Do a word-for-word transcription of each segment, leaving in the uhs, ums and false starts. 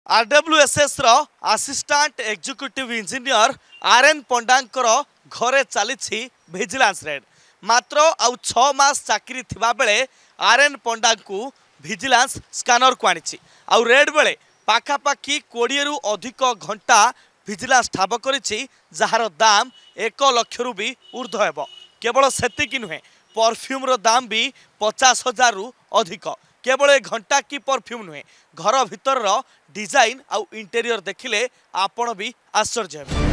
RWSS रो assistant executive engineer R N पंडांकर घरे चली विजिलेंस रेड मात्र आउ छ मास चाकरी थिबा बेले आरएन पंडा को विजिलेंस स्कैनर को आनी आउ रेड बेले पाखापाखि कोड़े रु अधिक घंटा विजिलेंस ठाब करिछि जार दाम एक लाख रु भी ऊर्ध्व हेबो। केवल सेतिक नुहे परफ्यूम रो दाम भी पचास हजार रु अधिक। केवल एक घंटा की परफ्यूम नुहे घर भीतर रो डिजाइन आउ इंटेरियर देखिले आपण भी आश्चर्य हेबे।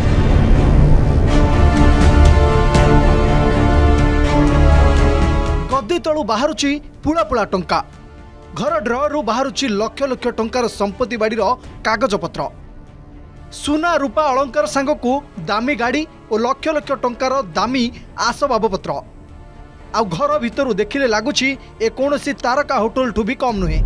गद्दी तलु बाहरुची पुला पुला टंका घर ड्रॉर रु बाहरुची लक्ष लक्ष टंकार संपत्ति बाड़ीर कागज पत्र सुना रूपा अलंकार सांग को दामी गाड़ी और लक्ष लक्ष टंकार दामी आसबाबपत्र आ घर भितर देखिले लगुची ए कौनसी तारका होटल ठू भी कम नुहे।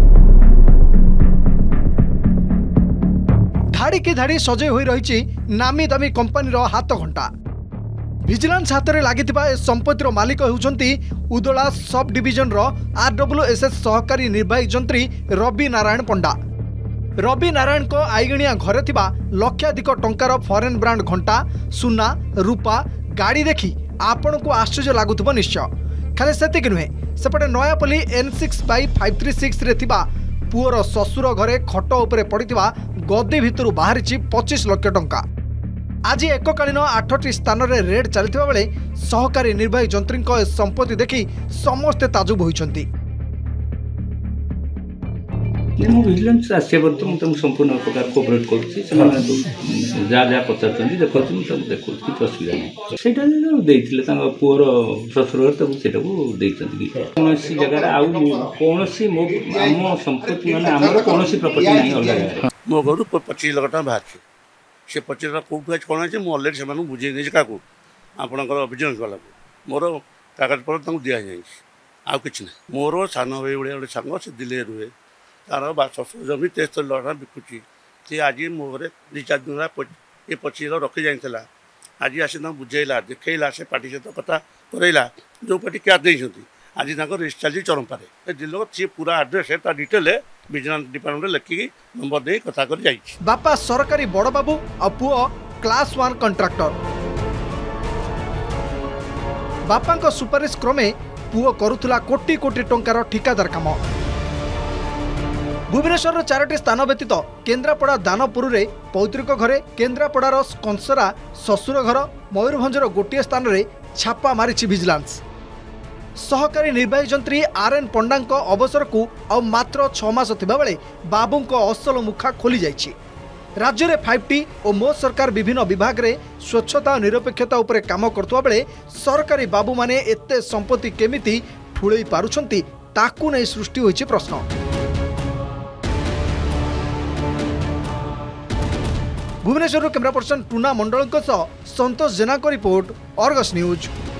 धाड़ी की धाड़ी सजई होई रही नामी दामी कंपनी हाथ घंटा। विजिलेंस हाथ में लगी संपत्तिर मालिक होउछंती उदला सब डिविजन रो आरडब्ल्यूएसएस सहकारी निर्वाही जंत्री रवि नारायण पंडा। रवि नारायण को आईगणिया घरे थिबा लक्षाधिक टंकार फॉरेन ब्रांड घंटा सुना रूपा गाड़ी देखी आपण को आश्चर्य लगुथिबो निश्चय। खाली सेतिक नुहे सेपटे Nayapalli N six by five three six रे थिबा पुअर ससुर घरे खट उपरे पड़िथिबा गद्दी भितरु बाहरिछि पच्चीस लाख टंका। आज एककालीन आठटी स्थान में रेड चलता बेले सहकारी निर्वाही जंत्री संपत्ति देखी समस्ते ताजुब होइछंती। विजिलेंस आसिया पर्यंत मुझे संपूर्ण प्रकार कोअपरेट करुँच जहाँ जहाँ पचार देखा देखो किसी असुविधा नहीं से पुअर शशुर से कौन जगह आउ कौन आम संपत्ति मैंने आम कौन प्रॉपर्टी नहीं अलग मो घर पच्चीस लाख टाँग बाहर से पच्चीस लाख कौट कौन है मुझे अलरेडी से बुझे नहीं क्या आपंकर विजिलेंस वाला को मोर कागज पत्र दि जाए आउ कि मोर सान भाई भाई गोटे सांग से दिल्ली रुहे तार शशुर जमी तेस्तरी लाख बिकुची सी आज मो घर दि चार दिन ये पच्चीस लाख रखी जाता आज आसी बुझेला देखला से पार्टी सहित कथा करला जो पार्टी क्या देती आज रेस्ट चलती चरमपारे दिल्ली सी पूरा आड्रेस डिटेल विजिलेंस डिपार्टमेंट लिखिकी नंबर दे कथा कर जाई। बापा सरकारी बड़ बाबू और पुओ क्लास वन कंट्राक्टर बापा सुपारिश क्रमे पुओ करुला कोटी कोटी टंकार ठिकादार काम। भुवनेश्वर चारोटी स्थान व्यतीत केन्द्रापड़ा दानपुर रे पैतृक घरे केन्द्रापड़ार कंसरा शशुर घर मयूरभंजर गोटे स्थान में छापा मारी विजिलेंस। सहकारी निर्वाही जंत्री आरएन पंडा अवसर को आ मात्र छ मास थिबा बेले बाबू असल मुखा खोली जाइछि। राज्य में फाइव टी और मो सरकार विभिन्न विभाग रे स्वच्छता और निरपेक्षता उपरे काम करतुवा बेले सरकारी बाबू माने एते संपत्ति केमिति ठुलई पारुछंती ताकू नै सृष्टि होइछि प्रश्न। भुवनेश्वर कैमरा पर्सन टूना मंडल सह संतोष जेना को रिपोर्ट अर्गस न्यूज।